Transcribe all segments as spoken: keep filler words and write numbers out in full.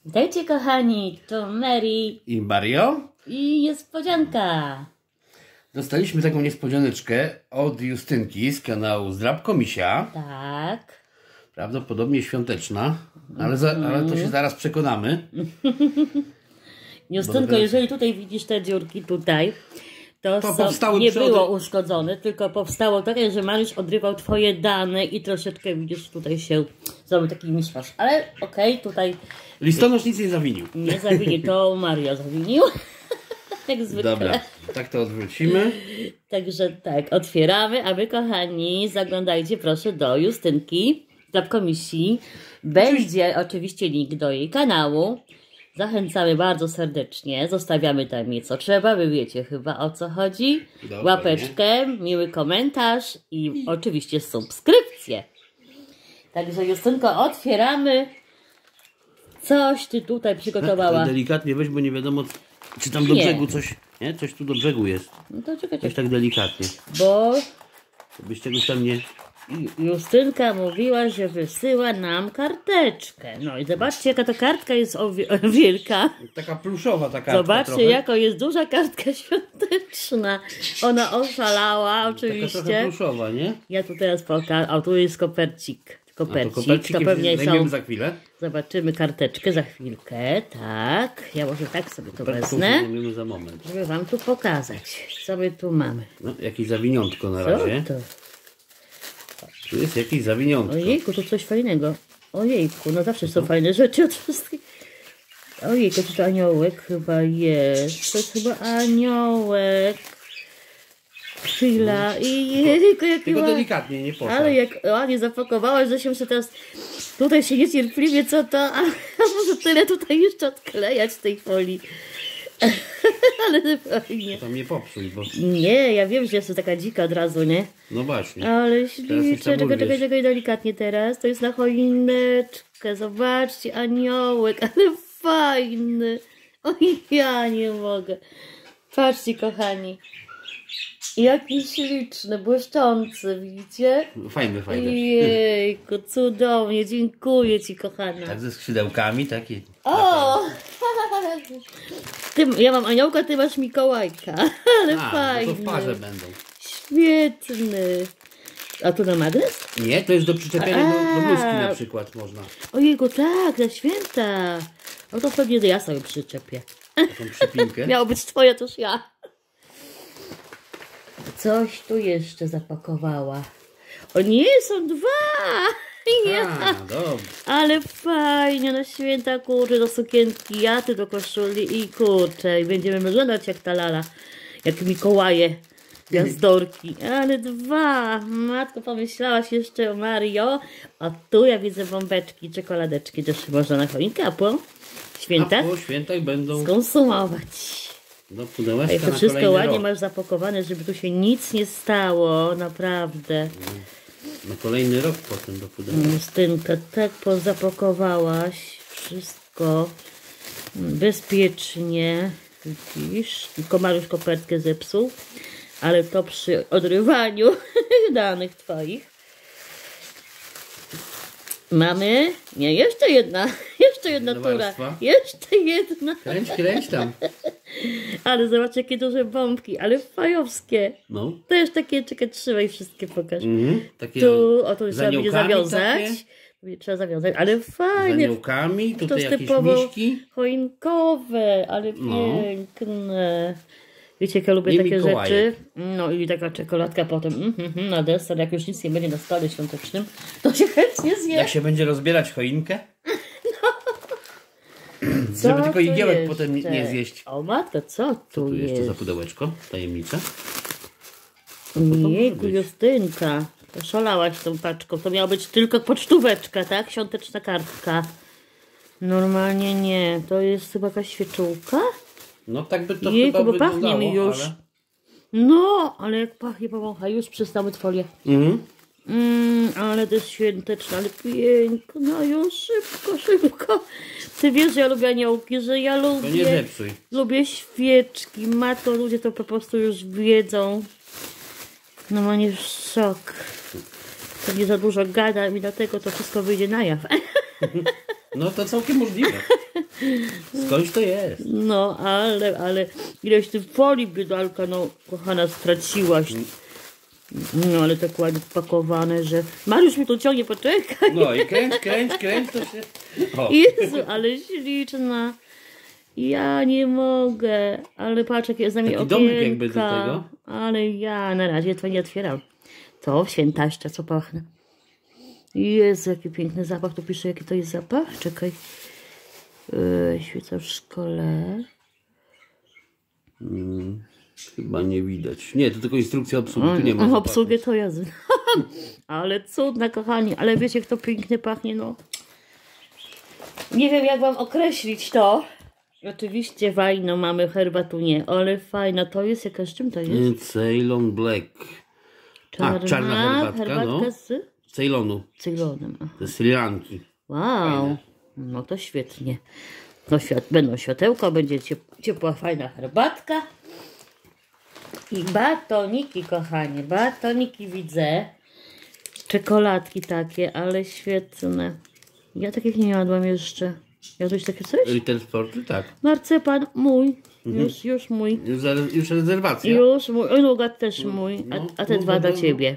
Witajcie kochani, to Mary i Mario i niespodzianka. Dostaliśmy taką niespodzianeczkę od Justynki z kanału Zdrabko Misia. Tak. Prawdopodobnie świąteczna, ale, za, ale to się zaraz przekonamy. Justynko, jeżeli tutaj widzisz te dziurki tutaj, to, to są, nie było uszkodzone, tylko powstało takie, że Mariusz odrywał twoje dane i troszeczkę widzisz tutaj się zrobił taki miszmasz. Ale okej, okay, tutaj... Listonosz nic nie zawinił. Nie zawinił, to Mario zawinił. Jak zwykle. Dobra, tak to odwrócimy. Także tak, otwieramy, a wy kochani zaglądajcie proszę do Justynki Zdrabko Misi. Będzie oczywiście. oczywiście link do jej kanału. Zachęcamy bardzo serdecznie. Zostawiamy tam jej co trzeba. Wy wiecie chyba o co chodzi. Dokładnie. Łapeczkę, miły komentarz i, I oczywiście subskrypcję. Także Justynko, otwieramy. Coś ty tutaj przygotowała. Tak, delikatnie weź, bo nie wiadomo, czy tam do nie. brzegu coś, nie? Coś tu do brzegu jest. No to czekaj, coś tak delikatnie. Bo byś czegoś tam nie... Justynka mówiła, że wysyła nam karteczkę. No i zobaczcie, jaka to kartka jest wielka. Taka pluszowa ta kartka. Zobaczcie, trochę. jaka jest duża kartka świąteczna. Ona oszalała oczywiście. Taka trochę pluszowa, nie? Ja tu teraz pokażę. O, tu jest kopercik. Kopercik. To, to pewnie są... za chwilę. Zobaczymy karteczkę za chwilkę. Tak. Ja może tak sobie to Kopertką wezmę. zajmiemy za moment. Żeby wam tu pokazać. Co my tu mamy. No, jakieś zawiniątko na Co razie. to? Tu jest jakieś zawiniątko. Ojejku, to coś fajnego. Ojejku, no zawsze są fajne rzeczy od wszystkich. Ojejku, czy to aniołek chyba jest. To jest chyba aniołek. Chwila. I jejku, jaki tylko ma... delikatnie, nie poszło. Ale jak ładnie zapakowałaś, że się muszę teraz tutaj się niecierpliwie, co to? A, a może tyle tutaj jeszcze odklejać tej folii. Ale fajnie. Tam nie popsuj, bo... Nie, ja wiem, że jest taka dzika od razu, nie? No właśnie. Ale ślicznie, czekaj, czekaj, czekaj, delikatnie teraz. To jest na choineczkę. Zobaczcie, aniołek, ale fajny. Oj, ja nie mogę. Patrzcie, kochani. Jaki śliczny, błyszczący, widzicie? Fajny, fajny. Jejku, cudownie, dziękuję ci, kochana. Tak ze skrzydełkami, taki. O! Ty, ja mam aniołka, ty masz Mikołajka. Ale A, fajny. No to w parze będą. Świetny. A tu na magnes? Nie, to jest do przyczepienia do, do bluzki na przykład można. Ojejku, tak, na święta. No to pewnie ja sobie przyczepię. Taką przypinkę. Miało być twoja, toż ja. Coś tu jeszcze zapakowała. O nie, są dwa! Ja. A, dobrze. Ale fajnie, na święta, kurczę, do sukienki, jaty do koszuli i kurczę, i będziemy wyglądać jak ta lala, jak Mikołaje, gwiazdorki. Ale dwa! Matko, pomyślałaś jeszcze o Mario. A tu ja widzę bombeczki, czekoladeczki, też można na choinkę, a po świętach, a po świętach będą skonsumować. Do pudełeczka. I to wszystko ładnie rok. Masz zapakowane, żeby tu się nic nie stało, naprawdę. Na kolejny rok potem do pudełeczka. Justynka, tak pozapakowałaś wszystko bezpiecznie. Widzisz? Tylko Mariusz kopertkę zepsuł, ale to przy odrywaniu danych twoich. Mamy, nie, jeszcze jedna, jeszcze jedna tura, jeszcze jedna. Kręć, kręć tam. Ale zobacz, jakie duże bombki, ale fajowskie. No. To jest takie, czekaj, trzymaj wszystkie pokaż. Mm-hmm, takie tu, o to trzeba będzie zawiązać. Takie. Trzeba zawiązać, ale fajnie. Z aniołkami, tutaj to jakieś typowo miśki. choinkowe, ale no. Piękne. Wiecie, jak ja lubię I takie Mikołaje. rzeczy. No i taka czekoladka potem mm, mm, na deser. Jak już nic nie będzie na stole świątecznym, to się chętnie zje. Jak się będzie rozbierać choinkę? No. Co Żeby tylko igiełek jeszcze? potem nie zjeść. O matko, co tu, co tu jest? jeszcze za pudełeczko? Tajemnica. Jejku, Justynka. Szalałaś tą paczką. To miała być tylko pocztóweczka, tak? Świąteczna kartka. Normalnie nie. To jest chyba jakaś świeczułka? No tak by to Jejku, chyba bo pachnie mi już. Ale... No, ale jak pachnie, powącha. Już przestały folię. Mhm. Mm, ale to jest świąteczne, ale piękno. Już szybko, szybko. Ty wiesz, że ja lubię aniołki, że ja lubię... To nie zepsuj. Lubię świeczki. Matko, ludzie to po prostu już wiedzą. No mam już szok. To nie za dużo gada i dlatego to wszystko wyjdzie na jaw. No to całkiem możliwe. Skądś to jest? No, ale, ale ileś ty folii, biedalka, no, kochana, straciłaś. No, ale tak ładnie spakowane, że... Mariusz mi to ciągnie, poczekaj. No i kręć, kręć, kręć, to się... O. Jezu, ale śliczna. Ja nie mogę. Ale patrz, jakie jest z nami Taki okienka. domek jakby do tego. Ale ja na razie to nie otwieram. To świętaścia, co pachnie. Jezu, jaki piękny zapach. Tu pisze, jaki to jest zapach. Czekaj. Yy, świeca w szkole. Hmm, chyba nie widać. Nie, to tylko instrukcja obsługi. Tu nie ma O, zapachu. obsługę to ja znam. Ale cudna, kochani. Ale wiecie, jak to pięknie pachnie, no. Nie wiem, jak wam określić to. Oczywiście fajno, mamy herbatunię, ale fajna. To jest jakaś, czym to jest? Ceylon Black. Czarna, A, czarna herbatka, herbatka no. z Ceylonu. Ceylonem. Aha. Ze Sri Lanki. Wow, Fajne. no to świetnie. No, świat, będą światełka, będzie ciep- ciepła, fajna herbatka. I batoniki, kochanie, batoniki widzę. Czekoladki takie, ale świetne. Ja takich nie jadłam jeszcze. Jadłeś takie coś? Little Sporty, tak. Marcepan mój. Już, już mój. Już, za- już rezerwacja. Już mój. Oj, nugat też mój. A, No, a te no, dwa no, dla no. ciebie.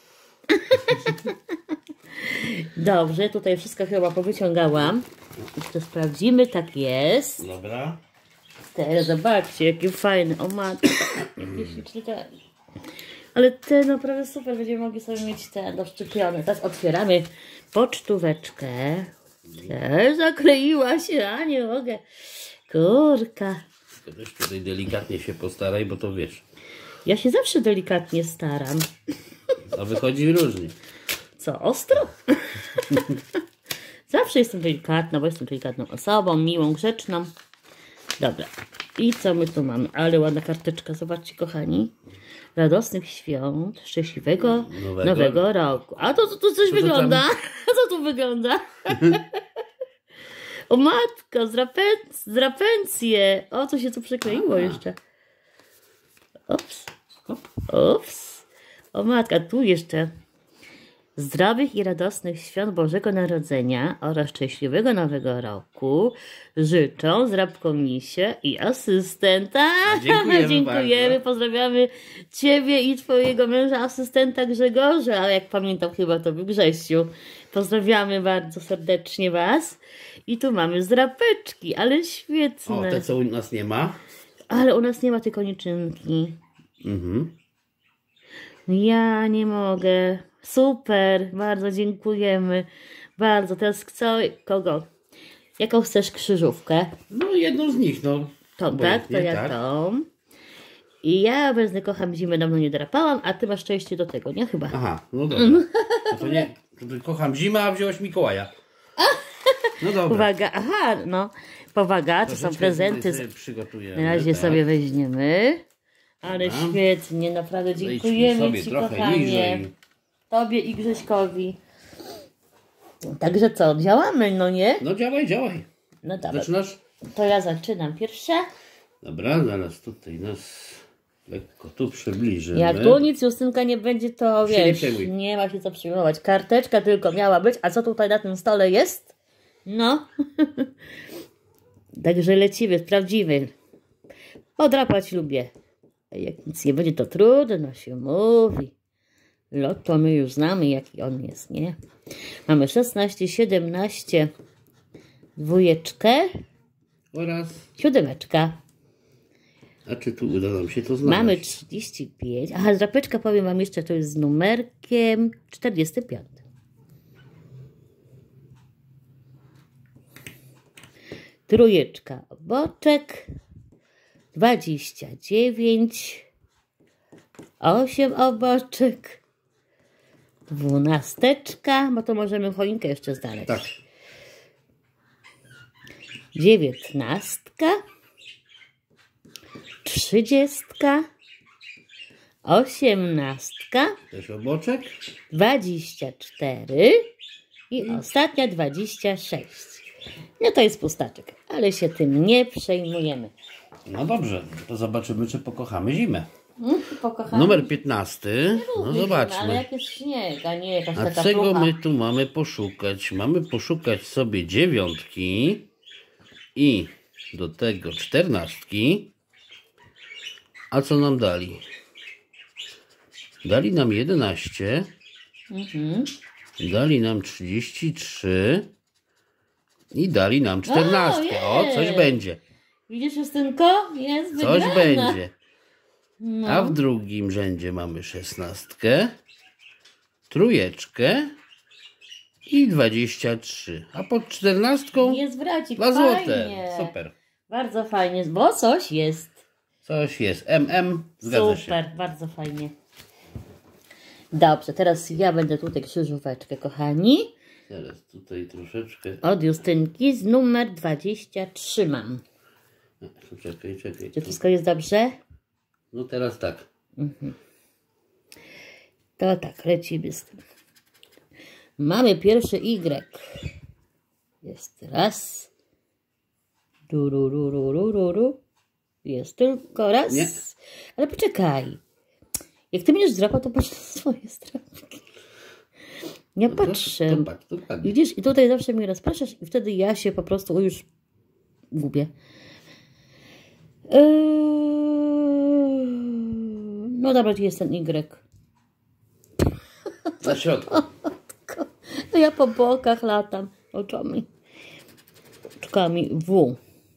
Dobrze, tutaj wszystko chyba powyciągałam. Jeszcze sprawdzimy, tak jest. Dobra. Teraz zobaczcie, jakie fajne. O matko, jakie śliczne te. Ale te naprawdę super, będziemy mogli sobie mieć te doszczepione. Teraz otwieramy pocztóweczkę. Też zakleiła się, a nie mogę. Kurka. Też tutaj delikatnie się postaraj, bo to wiesz. Ja się zawsze delikatnie staram. A wychodzi różnie. Co, ostro? Zawsze jestem delikatna, bo jestem delikatną osobą, miłą, grzeczną. Dobra. I co my tu mamy? Ale ładna karteczka. Zobaczcie, kochani. Radosnych świąt, szczęśliwego nowego, Nowego. roku. A to, to, to coś Co to wygląda. Co tu wygląda? O matko, zdrapęc, zdrapencje. O, co się tu przykleiło A. jeszcze. Ups. Ups. O matka, tu jeszcze. Zdrowych i radosnych świąt Bożego Narodzenia oraz szczęśliwego Nowego Roku życzą Zdrabkomisie i asystenta. Dziękujemy Dziękujemy, bardzo. pozdrawiamy Ciebie i Twojego męża, asystenta Grzegorza, ale jak pamiętam chyba to był Grzesiu. Pozdrawiamy bardzo serdecznie Was. I tu mamy zdrapeczki, ale O, świetne. te co u nas nie ma. Ale u nas nie ma tej koniczynki. Mhm. Ja nie mogę. Super, bardzo dziękujemy. Bardzo. Teraz co? Kogo? Jaką chcesz krzyżówkę? No jedną z nich, no. Tą, tak? To Obojętnie, ja tak. tą. I ja obecnie kocham zimę, dawno nie drapałam, a ty masz szczęście do tego, nie? Chyba. Aha, no dobra. No to nie, to ty kocham zimę, a wziąłeś Mikołaja. No dobra. Uwaga, aha, no. Powaga, to są Troszeczkę prezenty. tutaj sobie przygotujemy, Na razie tak. sobie weźmiemy. Ale Dobra. świetnie, naprawdę Zejdźmy dziękujemy sobie Ci, trochę kochanie. niżej. Tobie i Grześkowi. Także co, działamy, no nie? No działaj, działaj. No dobra, Zaczynasz? to ja zaczynam pierwsze. Dobra, zaraz tutaj nas lekko tu przybliżymy. Jak tu nic Justynka nie będzie, to Się nie wiesz, przejmuj. nie ma się co przejmować. Karteczka tylko miała być, a co tutaj na tym stole jest? No. Także lecimy, sprawdzimy. Podrapać lubię. A jak nic nie będzie, to trudno się mówi. Lot to my już znamy, jaki on jest, nie? Mamy szesnaście, siedemnaście, dwójeczkę, Oraz, siódemeczka. a czy tu uda nam się to znaleźć? Mamy trzydzieści pięć. Aha, drapeczka powiem wam jeszcze, to jest z numerkiem czterdzieści pięć. Trójeczka oboczek. dwadzieścia dziewięć. osiem oboczek. Dwunasteczka, bo to możemy choinkę jeszcze znaleźć. Tak. Dziewiętnastka. Trzydziestka. Osiemnastka. Też oboczek. Dwadzieścia cztery. I ostatnia dwadzieścia sześć. No to jest pustaczek, ale się tym nie przejmujemy. No dobrze, to zobaczymy, czy pokochamy zimę. Pokochamy. Numer piętnasty. No Ale zobaczmy. jak jest śnieg, a nie jakaś A taka czego plucha. my tu mamy poszukać? Mamy poszukać sobie dziewiątki. I do tego czternastki. A co nam dali? Dali nam jedenaście. Mhm. Dali nam trzydzieści trzy. I dali nam czternastkę. O, Ojej. coś będzie. Widzisz, Justynko? Jest Coś wygrana. będzie. No. A w drugim rzędzie mamy szesnastkę, trójeczkę i dwadzieścia trzy. A pod czternastką Jest wracik. dwa złote. Fajnie. Super. Bardzo fajnie, bo coś jest. Coś jest. M M. Zgadza się. Super, bardzo fajnie. Dobrze, teraz ja będę tutaj krzyżóweczkę, kochani. Teraz tutaj troszeczkę. Od Justynki z numer dwadzieścia trzy mam. Czekaj, czekaj. Czy wszystko jest dobrze? No teraz tak. Mhm. To tak, lecimy z tym. Mamy pierwszy Y. Jest raz. Du, du, du, du, du, du, du. Jest tylko raz. Nie. Ale poczekaj. Jak ty będziesz drapał, to patrz na swoje strawki. Ja No to- patrzę. to patrz, dokładnie. Widzisz, i tutaj zawsze mnie rozpraszasz i wtedy ja się po prostu o, już gubię. Eee... No dobra, tu jest ten Y. Na środku. No ja po bokach latam oczami. Oczkami W.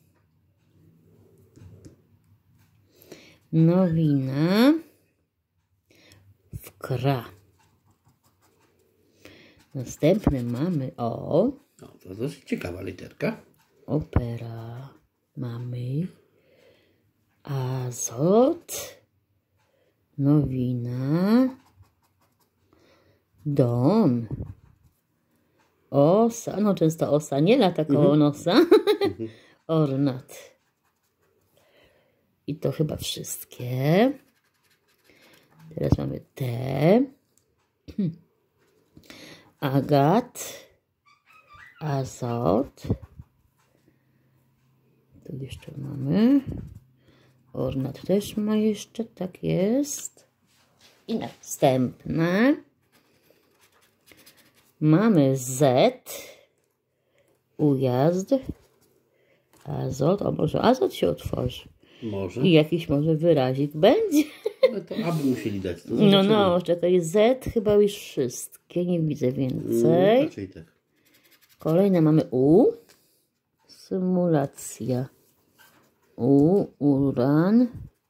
Nowina. Wkra. Następne mamy O. No, to dosyć ciekawa literka. Opera. Mamy. Azot. Nowina. Dom. Osa. No często osa nie lata koło nosa. Ornat. I to chyba wszystkie. Teraz mamy T. Agat. Azot. Tu jeszcze mamy. Ornat też ma jeszcze, tak jest. I następne. Mamy Z. Ujazd. Azot. O, może azot się otworzy. Może. I jakiś może wyrazik będzie. No to aby musieli dać. To No, zobaczymy. no, czekaj. Z chyba już wszystkie. Nie widzę Mm, więcej. raczej tak. Kolejne mamy U. Symulacja. U, uran.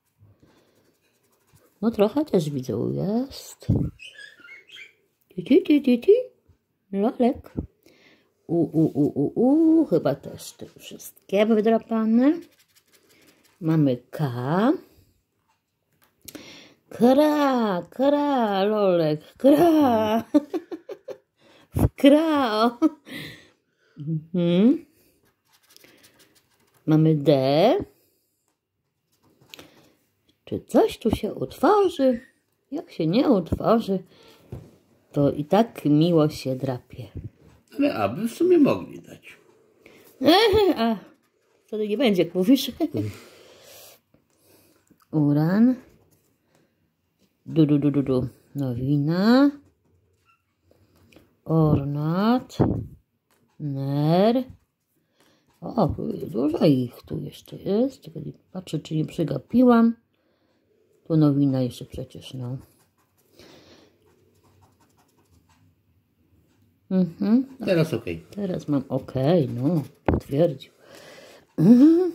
No trochę też widzę ujazd. Ti, ti, ti, ti, ti. Lolek. U, u, u, u, u. Chyba też te wszystkie wydrapane. Mamy K. Kra, kra, lolek, kra. Wkra. Mhm. Mamy D. Czy coś tu się utworzy? Jak się nie utworzy, to i tak miło się drapie. Ale aby w sumie mogli dać. A wtedy nie będzie, jak mówisz. Uran. Du, du, du, du, du. Nowina. Ornat. Ner. O, dużo ich tu jeszcze jest. Czekaj, patrzę, czy nie przegapiłam. Tu nowina jeszcze przecież, no. Mhm. Teraz ok. Teraz mam OK, no, potwierdził. Mhm.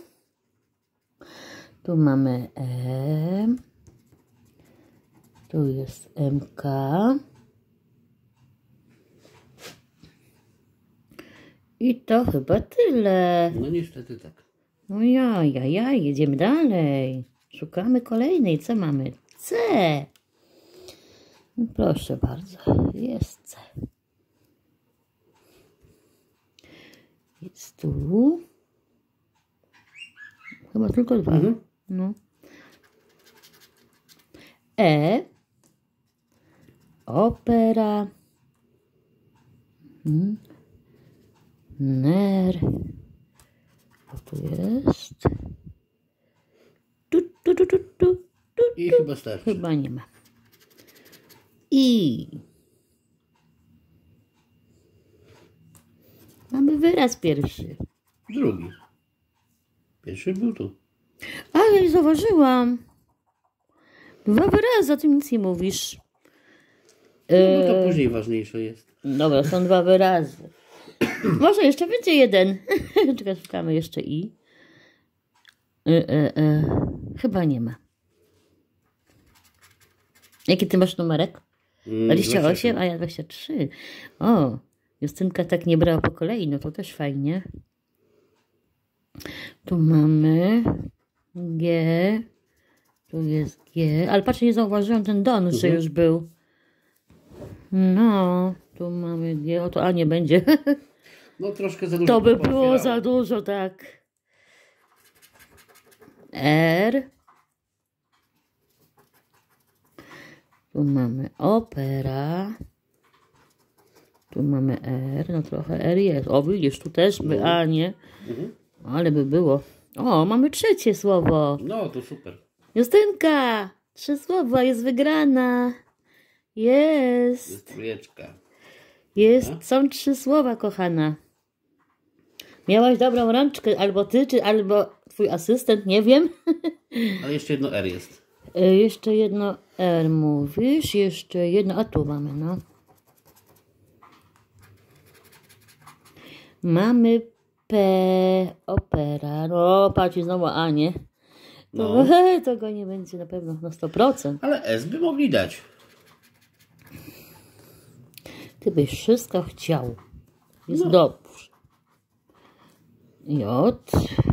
Tu mamy E. Tu jest M K. I to chyba tyle. No niestety tak. No ja, ja, ja, jedziemy dalej. Szukamy kolejnej. Co mamy? C. No proszę bardzo, jest C. Jest tu. Chyba tylko dwa. Mhm. No. E. Opera. Hmm. Ner. A tu jest. Tu, tu, tu, tu, tu, tu. I chyba starczy. Chyba nie ma. I. Mamy wyraz pierwszy. Drugi. Pierwszy był tu. A, ja nie zauważyłam. Dwa wyrazy, o tym nic nie mówisz. No bo to później ważniejsze jest. Dobra, są dwa wyrazy. Może jeszcze będzie jeden. Czekaj, szukamy jeszcze i. E, e, e. Chyba nie ma. Jaki ty masz numerek? dwadzieścia osiem, a ja dwadzieścia trzy. O, Justynka tak nie brała po kolei, no to też fajnie. Tu mamy G. Tu jest G. Ale patrz, nie zauważyłam ten don, mhm. że już był. No, tu mamy G. O, to A nie będzie. No troszkę za dużo. To by było za dużo, tak. R. Tu mamy opera. Tu mamy R. No trochę R jest. O, widzisz, tu też by A, nie? Mhm. Ale by było. O, mamy trzecie słowo. No, to super. Justynka! Trzy słowa, jest wygrana. Jest. Jest trójeczka. Jest, a? Są trzy słowa, kochana. Miałaś dobrą rączkę, albo ty, czy albo twój asystent, nie wiem. Ale jeszcze jedno R jest. Y, jeszcze jedno R mówisz, jeszcze jedno, a tu mamy, no. Mamy P, opera, no patrz, znowu A, nie? To, no. To go nie będzie na pewno na sto procent. Ale S by mogli dać. Ty byś wszystko chciał. Jest no. dobrze. J.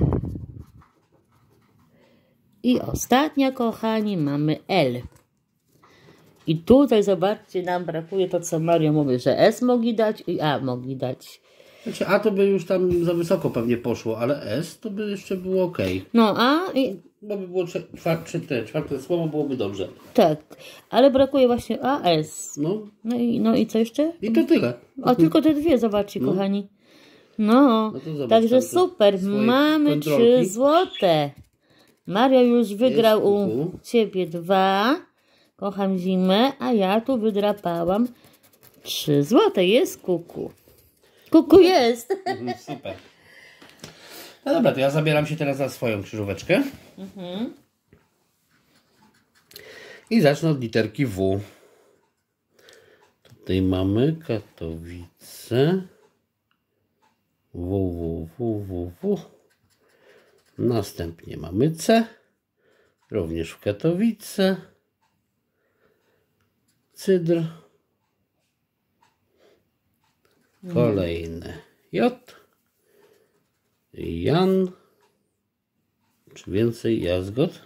I ostatnia, kochani, mamy L. I tutaj, zobaczcie, nam brakuje to, co Mario mówi, że S mogli dać i A mogli dać. Znaczy A to by już tam za wysoko pewnie poszło, ale S to by jeszcze było ok. No A i... Bo by było czwarte, czwarte słowo, byłoby dobrze. Tak, ale brakuje właśnie A, S. No. No i, no i co jeszcze? I to tyle. O, tylko te dwie, zobaczcie, no. kochani. No, no zobacz, także super. Mamy trzy złote. Mario już wygrał u ciebie dwa. Kocham zimę, a ja tu wydrapałam trzy złote. Jest kuku. Kuku jest. Mhm, super. No dobra, to ja zabieram się teraz za swoją krzyżóweczkę. Mhm. I zacznę od literki W. Tutaj mamy Katowice. W, W, W, W, W. Następnie mamy C. Również w Katowice. Cydr. Kolejne J. Jan. Czy więcej jazgot?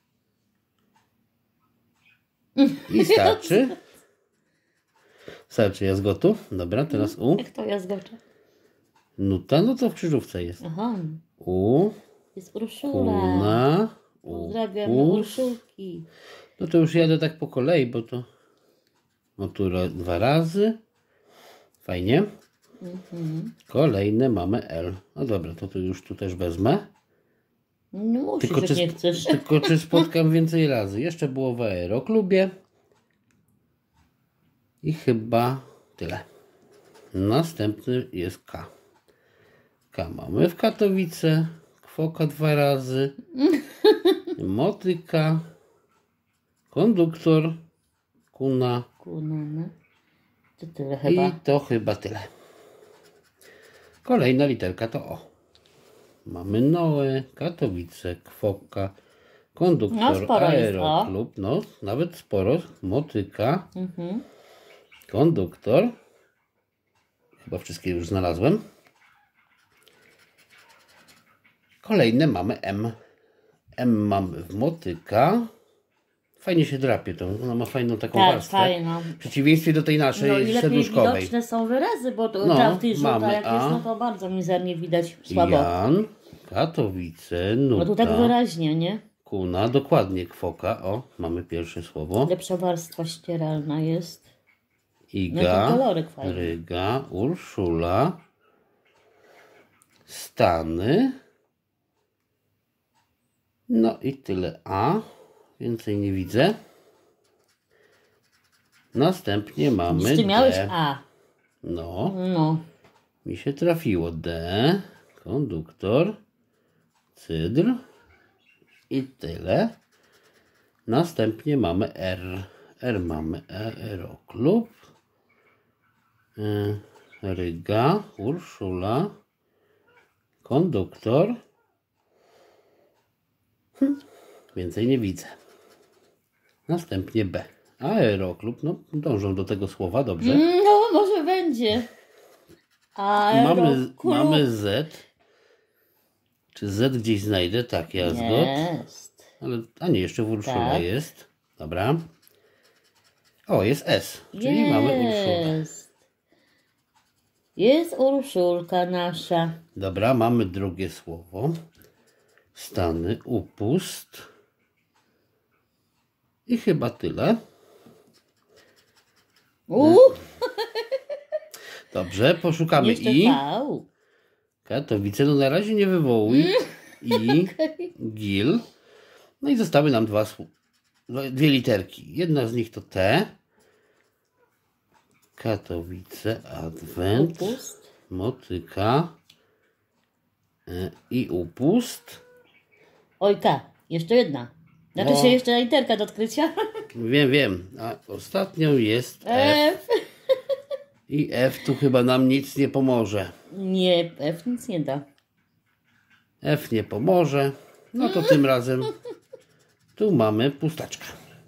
I starczy. Starczy jazgotu. Dobra, teraz U. Jak to jazgocze? Nuta, no to w krzyżówce jest. Aha. U. Jest Urszula. Kuna. Pozdrawiam Urszulki. No to już jadę tak po kolei, bo to no tu dwa razy. Fajnie. Mhm. Kolejne mamy L. No dobra, to tu już tu też wezmę. No musisz, tylko, czy, nie chcesz. Tylko czy spotkam więcej razy. Jeszcze było w aeroklubie. I chyba tyle. Następny jest K. K mamy w Katowice. Kwoka dwa razy. Motyka. Konduktor. Kuna. Kuna, no. To tyle chyba. I to chyba tyle. Kolejna literka to O. Mamy Noe, Katowice, Kwoka, Konduktor, no, Aeroklub, no nawet sporo, Motyka, mhm. Konduktor, chyba wszystkie już znalazłem. Kolejne mamy M. M mamy w Motyka. Fajnie się drapie to, ona ma fajną taką tak, warstwę. Fajno. W przeciwieństwie do tej naszej no i lepiej serduszkowej. widoczne są wyrazy, bo to no, w tej żółta jak jest, no to bardzo mizernie widać, słabo. Jan, Katowice, Nuta. No tu tak wyraźnie, nie? Kuna, dokładnie Kwoka. O, mamy pierwsze słowo. Lepsza warstwa ścieralna jest. Iga, no Ryga, Urszula, Stany. No i tyle A. Więcej nie widzę. Następnie mamy Ty miałeś D. A. No. No. Mi się trafiło D. Konduktor. Cydr. I tyle. Następnie mamy R. R mamy Aeroklub. Ryga, Urszula, konduktor. Hm, więcej nie widzę. Następnie B. Aeroklub, no dążą do tego słowa, dobrze. No, może będzie. Mamy, mamy Z. Czy Z gdzieś znajdę? Tak, ja zgod. Jest. Ale, a nie, jeszcze w Urszula Tak. jest. Dobra. O, jest S, czyli jest. mamy Urszulę. Jest Urszulka nasza. Dobra, mamy drugie słowo. Stany, upust. I chyba tyle. Uuu, Dobrze, poszukamy jeszcze I. V. Katowice, no na razie nie wywołuj. I, Gil. No i zostały nam dwa słowa. Dwie literki. Jedna z nich to T. Katowice, Adwent, Upust. motyka e, i upust. Ojka, jeszcze jedna. Znaczy No. się jeszcze literka do odkrycia. Wiem, wiem. A ostatnią jest F. F. I F tu chyba nam nic nie pomoże. Nie, F nic nie da. F nie pomoże. No to tym razem tu mamy pustaczka.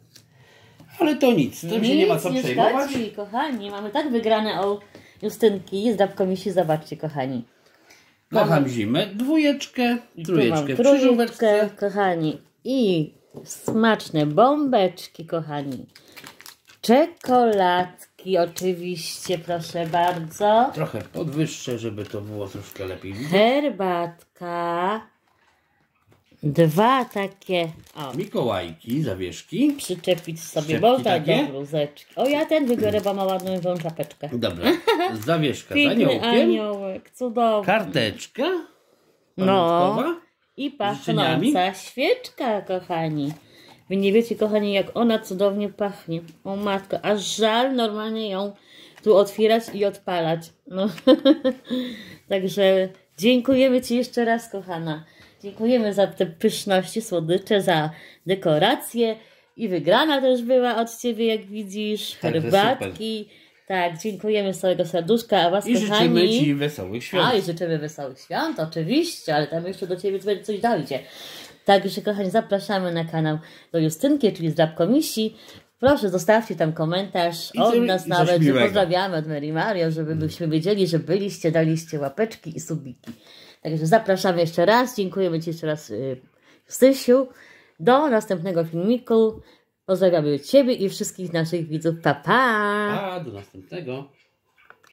Ale to nic. Tym się nie ma co Nic przejmować. szkodzi, kochani. Mamy tak wygrane o Justynki z Dabkomiści. Zobaczcie, kochani. Kocham zimę. Dwójeczkę, Tu mam trójeczkę w trójeczkę, krzyżóweczce. kochani. I smaczne bombeczki, kochani. Czekoladki oczywiście, proszę bardzo. Trochę podwyższę, żeby to było troszkę lepiej widać. Herbatka. Dwa takie, o, Mikołajki, zawieszki. przyczepić sobie, Szczepki można takie? do bluzeczki. O, ja ten wybiorę, bo ma ładną tą czapeczkę. Dobra. Zawieszka z Piękny aniołkiem. aniołek, cudowny. Karteczka. No. Pamiątkowa. I życzeniami? pachnąca świeczka, kochani. Wy nie wiecie, kochani, jak ona cudownie pachnie. O matko, aż żal normalnie ją tu otwierać i odpalać. No. Także dziękujemy Ci jeszcze raz, kochana. Dziękujemy za te pyszności, słodycze, za dekoracje. I wygrana też była od Ciebie, jak widzisz. Także Herbatki. Tak, dziękujemy z całego serduszka. A Was, I kochani... życzymy Ci wesołych świąt. A, i życzymy wesołych świąt, oczywiście, ale tam jeszcze do Ciebie coś dojdzie. Także, kochani, zapraszamy na kanał do Justynki, czyli z Dabkomisi. Proszę, zostawcie tam komentarz I od coś- nas i coś nawet, że miłego. pozdrawiamy od Mary Mario, żebyśmy wiedzieli, że byliście, daliście łapeczki i subiki. Także zapraszamy jeszcze raz, dziękujemy Ci jeszcze raz, y, Justysiu. Do następnego filmiku. Pozdrawiamy Ciebie i wszystkich naszych widzów. Pa, pa! A, do następnego.